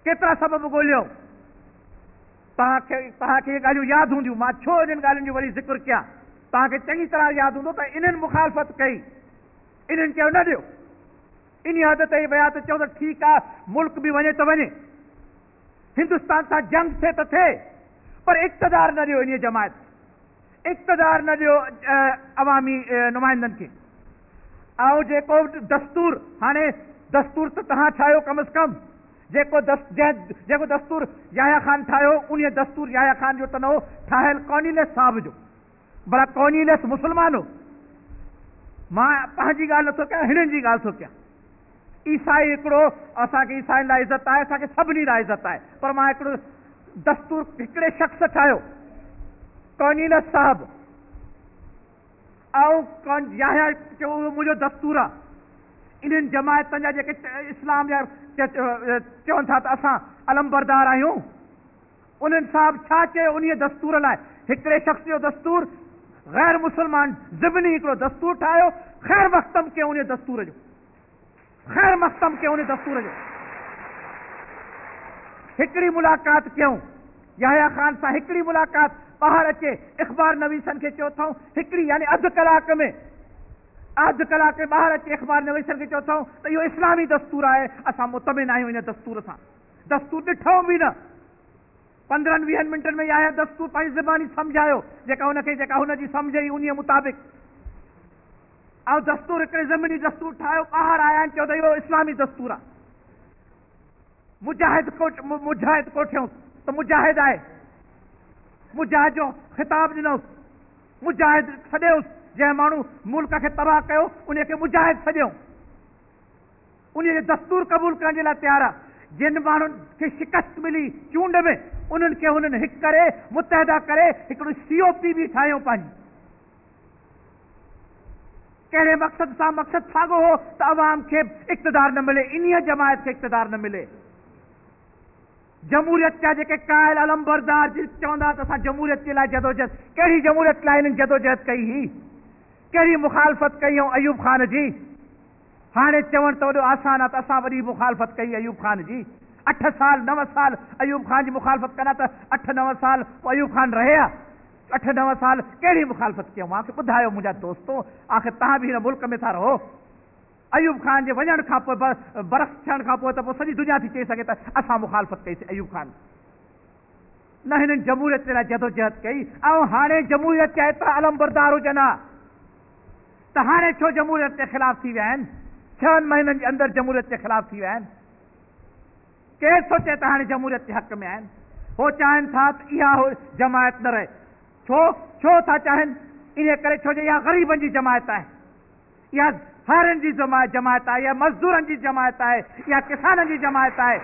केतिरा सबब ॻोल्हियो। तव्हांखे इहे ॻाल्हियूं यादि हूंदियूं। मां छो इन्हनि ॻाल्हियुनि जो वरी ज़िक्र कयां? तव्हांखे चङी तरह यादि हूंदो त इन्हनि मुखालफ़त कई, इन्हनि चयो न ॾियो। इन हद ते विया त चयो त ठीकु आहे, मुल्क बि वञे त वञे, हिंदुस्तान सां जंग थिए त थिए, पर इक़्तिदार न ॾियो इन जमायत, इक़्तिदार न ॾियो अवामी नुमाइंदनि खे। ऐं जेको दस्तूर, हाणे दस्तूर त तव्हां ठाहियो, कम अज़ कम जेको दस्तूर याहिया ख़ान ठाहियो, उन दस्तूर याहिया ख़ान जो त न हो, ठाहियल कॉर्नीलियस साहब जो। भला कॉर्नीलियस मुस्लमान हो? मां पंहिंजी ॻाल्हि नथो कयां, हिननि जी ॻाल्हि थो कयां। ईसाई हिकिड़ो, असांखे ईसाइनि लाइ इज़त आहे, असांखे सभिनी लाइ इज़त आहे, पर मां हिकिड़ो दस्तूर हिकिड़े शख़्स ठाहियो, कॉर्नीलियस साहब, ऐं याहिया जो मुंहिंजो दस्तूर आहे। इन्हनि जमायतनि जा जेके इस्लाम जा चवनि था त असां अलमबरदार आहियूं, उन्हनि साहब छा चयो उन दस्तूर लाइ? हिकिड़े शख़्स जो दस्तूर, गैर मुस्लमान ज़िबनी हिकिड़ो दस्तूर ठाहियो, ख़ैर मख़्तम कयो उन दस्तूर जो, ख़ैर मख़्तम कयो उन दस्तूर जो। हिकिड़ी मुलाक़ात कयूं याहिया ख़ान सां, हिकिड़ी मुलाक़ात ॿाहिरि अचे, इख़बार नवीसनि खे चयो अथऊं हिकिड़ी, यानी अधु कलाक में ॿाहिरि अचे, इख़बार नवीसनि खे चयो अथऊं त इहो इस्लामी दस्तूर आहे, असां मुतमिन आहियूं इन दस्तूर सां। दस्तूर ॾिठो बि न, 15-20 मिंटनि में याहिया दस्तूर पंहिंजी ज़बानी सम्झायो, जेका हुनजी सम्झ ई उन मुताबिक़। ऐं दस्तूर हिकिड़े ज़मीनी दस्तूर ठाहियो, ॿाहिरि आया आहिनि, चयो त इहो इस्लामी दस्तूर आहे। मुजाहिद कोठियूं त मुजाहिद आहे, मुजाहिद जो ख़िताब ॾिनोसि, मुजाहिद सॼियोसि, जंहिं माण्हू मुल्क खे तबाह कयो उन खे मुजाहिद सॼियो, उन जो दस्तूर क़बूल करण जे लाइ तयारु आहे। जिन माण्हुनि खे शिकस्त मिली चूंड में, उन्हनि खे हुननि हिकु करे मुतहदा करे हिकिड़ी COP बि ठाहियूं पंहिंजी। कहिड़े मक़सद सां? मक़सद साॻियो हो त अवाम खे इक़्तिदार न मिले, इन जमायत खे इक़्तिदार न मिले। जमहूरियत जा जेके कायल अलमबरदार चवंदा त असां जमहूरियत जे लाइ जदोजहद, कहिड़ी जमहूरियत लाइ हिननि जदोजहद कई हुई? कहिड़ी मुखालफ़त कई अयूब ख़ान जी? हाणे चवण त वॾो आसान आहे त असां वॾी मुखालफ़त कई अयूब ख़ान जी। 8 साल 9 साल अयूब ख़ान जी मुखालफ़त कंदा त 8-9 साल अयूब ख़ान रहे हा। 8-9 साल कहिड़ी मुखालफ़त कयूं? मूंखे ॿुधायो मुंहिंजा दोस्तो, आख़िर तव्हां बि हिन मुल्क में था रहो। अयूब ख़ान जे वञण खां पोइ, बरस थियण खां पोइ त पोइ सॼी दुनिया थी चई सघे त असां मुखालफ़त कईसीं अयूब ख़ान। न हिननि जमहूरियत जे लाइ जदोजहद कई। ऐं हाणे जमहूरियत जा एतिरा अलमबरदार हुजनि हा त हाणे छो जमहूरियत जे ख़िलाफ़ थी विया आहिनि? 6 महीननि जे अंदरि जमहूरियत जे ख़िलाफ़ थी विया आहिनि। केरु सोचे त हाणे जमहूरियत जे हक़ में आहिनि? हो चाहिनि था त इहा जमायत न रहे। छो था चाहिनि? इन करे छो जो इहा ग़रीबनि जी जमायत आहे, इहा हारनि जी जमायत आहे, इहा मज़दूरनि जी जमायत आहे, इहा किसाननि जी जमायत आहे,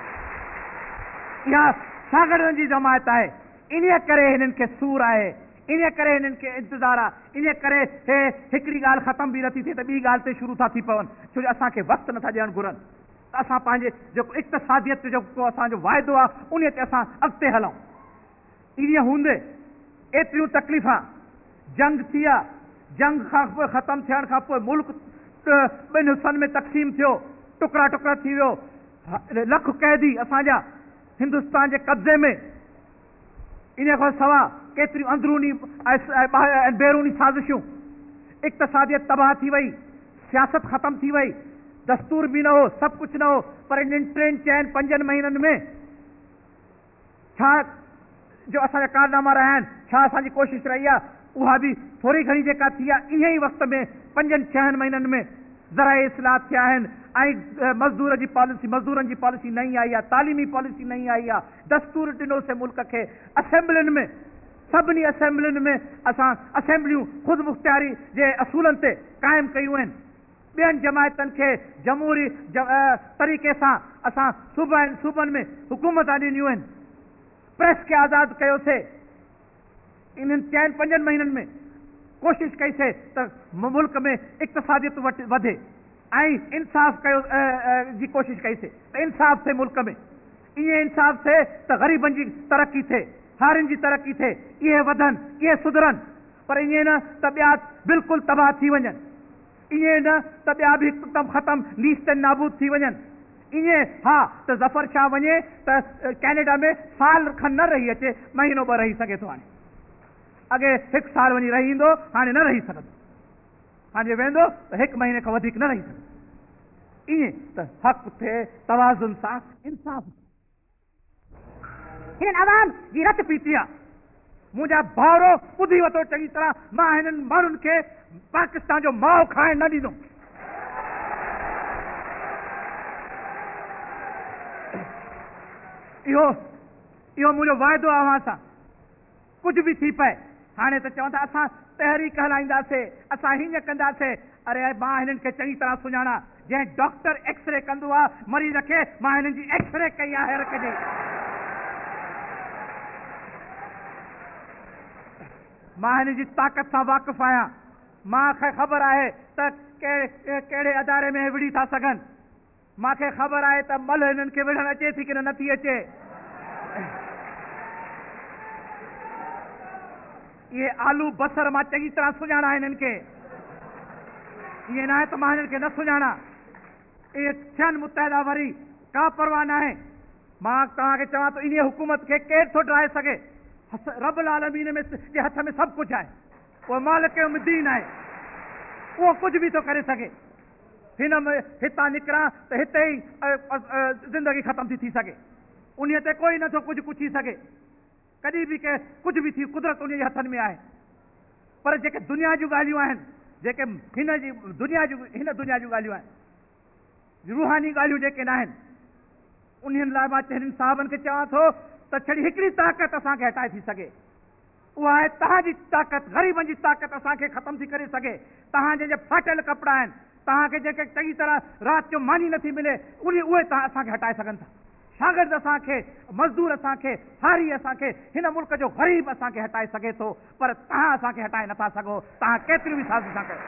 इहा शागिर्दनि जी जमायत आहे। इन करे हिननि खे सूर आहे, इन करे हिननि खे इंतज़ारु आहे। इन करे हे हिकिड़ी ॻाल्हि ख़तम बि नथी थिए त ॿी ॻाल्हि ते शुरू था थी पवनि, छो जो असांखे वक़्तु नथा ॾियणु घुरनि त असां पंहिंजे जेको इक़्तिसादियत जेको असांजो वाइदो आहे उन ते असां अॻिते हलूं। इन हूंदे एतिरियूं तकलीफ़ां, जंग थी आहे, जंग खां पोइ ख़तमु थियण खां पोइ मुल्क 2 हिस्सनि में तक़सीम थियो, टुकड़ा थी वियो, लख क़ैदी असांजा हिंदुस्तान जे कब्ज़े में। इन खां सवाइ केतिरियूं अंदरूनी ऐं बैरूनी साज़िशूं, इक़्तिसादियत तबाह थी वई, सियासत ख़तम थी वई, दस्तूर बि न हो, सभु कुझु न हो। पर इन्हनि 3-4-5 महीननि में छा जो असांजा कारनामा रहिया आहिनि, छा असांजी कोशिशि रही आहे, उहा बि थोरी घणी जेका थी आहे, इन ई वक़्त में 5-6 महीननि में ज़राए इस्लाह थिया आहिनि। ऐं मज़दूरनि जी पॉलिसी नई आई आहे, तालीमी पॉलिसी नई आई आहे, दस्तूर ॾिनोसीं मुल्क खे। असेंबलियुनि में, सभिनी असेंबलियुनि में असां असेंबलियूं ख़ुदि मुख़्तियारी जे असूलनि ते क़ाइमु कयूं आहिनि। ॿियनि जमायतनि खे जमहूरी तरीक़े सां असां सूबनि में हुकूमतां ॾिनियूं आहिनि। प्रेस खे आज़ादु कयोसीं। इन्हनि 4-5 महीननि में कोशिशि कईसीं त मुल्क में इक़्तिसादियत वधे ऐं इंसाफ़ जी कोशिशि कईसीं त इंसाफ़ थिए मुल्क में। ईअं इंसाफ़ थिए त ग़रीबनि जी तरक़ी थिए, हारियुनि जी तरक़ी थिए, इहे वधनि, इहे सुधरनि। पर ईअं न त ॿिया बिल्कुलु तबाह थी वञनि, ईअं न त ॿिया बि हिकदमि ख़तमु लीस्ट नाबूद थी वञनि। ईअं हा त ज़फर शाह वञे त कैनेडा में साल खनि न रही अचे, महीनो ॿ रही सघे थो। हाणे अॻे 1 साल वञी रही ईंदो, हाणे न रही सघंदो, हाणे वेंदो त 1 महीने खां वधीक न रही सघंदो। ईअं त हक़ थिए तवाज़ुन सां, इंसाफ़। हिन आवाम जी रत पीती आहे। मुंहिंजा भाउरो ॿुधी वठो चङी तरह, मां हिननि माण्हुनि खे पाकिस्तान जो माओ खाइण न ॾींदुमि। इहो मुंहिंजो वाइदो आहे अव्हां सां। कुझु बि थी पए, हाणे त चवंदा असां तहरीक हलाईंदासीं, असां हीअं कंदासीं। अरे मां हिननि खे चङी तरह सुञाणा। जंहिं डॉक्टर एक्सरे कंदो आहे मरीज़ खे, मां हिननि जी एक्सरे कई आहे हर कॾहिं। मां हिन जी ताक़त सां वाक़ुफ़ आहियां। मूंखे ख़बर आहे त कहिड़े अदारे में विड़ी था सघनि। मूंखे ख़बर आहे त मल हिननि खे विढ़णु अचे थी की न नथी अचे। इहे आलू बसर मां चङी तरह सुञाणा हिननि खे। ईअं न आहे त मां हिननि खे न सुञाणा। इहे थियनि मुतहदा वरी, का परवाह न आहे। मां तव्हांखे चवां थो, इन हुकूमत खे केरु थो ड्राए सघे। रब्बुल आलमीन में जे हथ में सभु कुझु आहे। उहो मालिक दीन आहे, उहो कुझु बि थो करे सघे। हिन में हितां निकिरां त हिते ई ज़िंदगी ख़तम थी सघे। उन ते कोई नथो कुझु पुछी सघे। कॾहिं बि के कुझु बि थी, कुदरत उन जे हथनि में आहे। पर जेके दुनिया जूं ॻाल्हियूं आहिनि, जेके हिन दुनिया जूं ॻाल्हियूं आहिनि, रूहानी ॻाल्हियूं जेके न आहिनि, उन्हनि लाइ मां हिननि साहबनि खे चवां थो त छड़ी हिकिड़ी ताक़त असांखे हटाए थी सघे। उहा आहे तव्हांजी ताक़त, ग़रीबनि जी ताक़त असांखे ख़तम थी करे सघे। तव्हां जंहिंजे फाटल कपिड़ा आहिनि, तव्हांखे जेके चङी तरह राति जो मानी नथी मिले, उहे तव्हां असांखे हटाए सघनि था। शागिर्द असांखे, मज़दूर असांखे, हारी असांखे, हिन मुल्क जो ग़रीब असांखे हटाए सघे थो। पर तव्हां असांखे हटाए नथा सघो, तव्हां केतिरियूं बि साज़िशा कयो।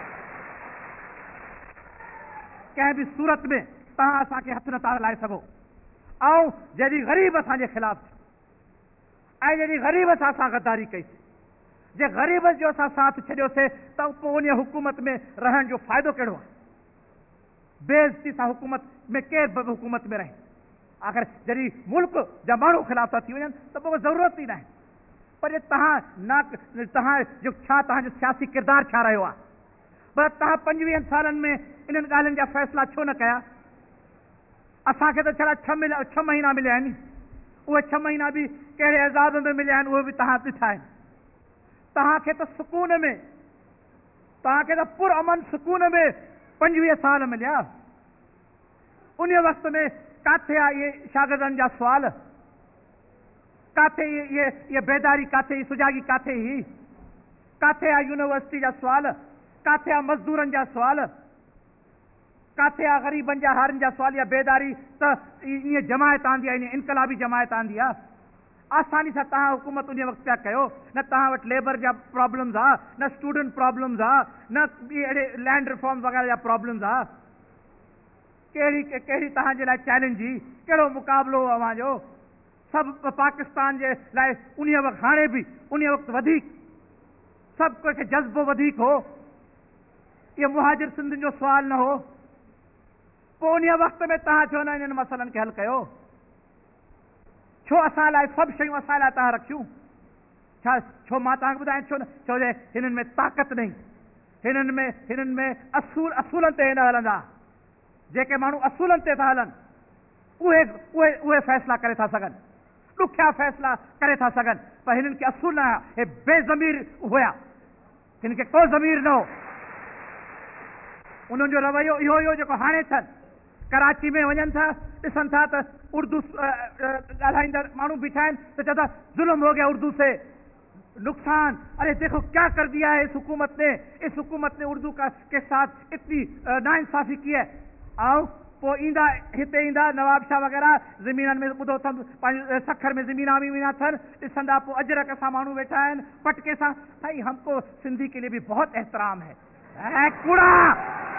कंहिं बि सूरत में तव्हां असांखे हथु नथा हलाए सघो। ऐं जॾहिं ग़रीब असांजे ख़िलाफ़ ऐं जॾहिं ग़रीब सां असां गद्दारी कईसीं, जे ग़रीब जो असां साथ छॾियोसीं, त पोइ उन हुकूमत में रहण जो फ़ाइदो कहिड़ो आहे? बेइज़ती सां हुकूमत में केरु हुकूमत में रहे? आख़िर जॾहिं मुल्क जा माण्हू ख़िलाफ़ था थी वञनि त पोइ ज़रूरत ई न आहे। पर तव्हां जो छा, तव्हांजो सियासी किरदारु छा रहियो आहे? पर तव्हां 25 सालनि में इन्हनि ॻाल्हियुनि जा फ़ैसिला छो न कया? असांखे त छड़ा 6 महीना मिलिया आहिनि। उहे 6 महीना बि कहिड़े एज़ाज़ में मिलिया आहिनि, उहे बि तव्हां ॾिठा आहिनि। तव्हांखे त सुकून में, तव्हांखे त पुरअमन सुकून में 25 साल मिलिया। उन वक़्त में किथे आहे इहे शागिर्दनि जा सुवाल? किथे इहे बेदारी, किथे ई सुजागी, किथे ई किथे आहे यूनिवर्सिटी जा सुवाल? किथे आहे मज़दूरनि जा सुवाल? किथे आहे ग़रीबनि जा, हारनि जा सुवाल? या बेदारी त ईअं जमायत आंदी आहे, ईअं इनकलाबी जमायत आंदी आहे। आसानी सां तव्हां हुकूमत उन वक़्तु पिया कयो। न तव्हां वटि लेबर जा प्रॉब्लम्स आहे, न स्टूडेंट प्रॉब्लम्स आहे, न अहिड़े लैंड रिफॉर्म वग़ैरह जा प्रॉब्लम्स आहे। कहिड़ी तव्हांजे लाइ चैलेंज हुई? कहिड़ो मुक़ाबिलो हो अव्हांजो? सभु पाकिस्तान जे लाइ उन वक़्तु, हाणे बि उन वक़्तु वधीक सभु कंहिंखे जज़्बो वधीक हो। इहो मुहाजिर सिंधियुनि जो सुवाल न हो? पोइ उन वक़्त में तव्हां छो न इन्हनि मसइलनि खे हल कयो? छो असां लाइ सभु शयूं असां लाइ तव्हां रखियूं? छो मां तव्हांखे ॿुधायां छो न? छो जे हिननि में ताक़त नहीं, हिननि में असूलनि ते न हलंदा। जेके माण्हू असूलनि ते था हलनि, उहे फ़ैसिला करे था सघनि, ॾुखिया फ़ैसिला करे था सघनि। पर हिननि खे असूल न हुया, हे बेज़मीर हुया, हिन खे को ज़मीर न हो। उन्हनि जो रवैयो इहो हुयो जेको हाणे अथनि। कराची में वञनि था, ॾिसनि था त उर्दू ॻाल्हाईंदड़ माण्हू बीठा आहिनि, त चवंदा ज़ुल्म हो गया उर्दू से, नुकसान। अरे देखो क्या कर दिया है इस हुकूमत ने, इस हुकूमत ने उर्दू के साथ इतनी नाइंसाफ़ी की है। ऐं पोइ ईंदा, हिते ईंदा नवाब शाह वग़ैरह ज़मीननि में, ॿुधो अथनि पंहिंजे सखर में ज़मीना बि अथनि, ॾिसंदा पोइ अजरक सां माण्हू वेठा आहिनि, पटके सां। भाई हमको सिंधी के लिए भी बहुत एहतराम है। कूड़ा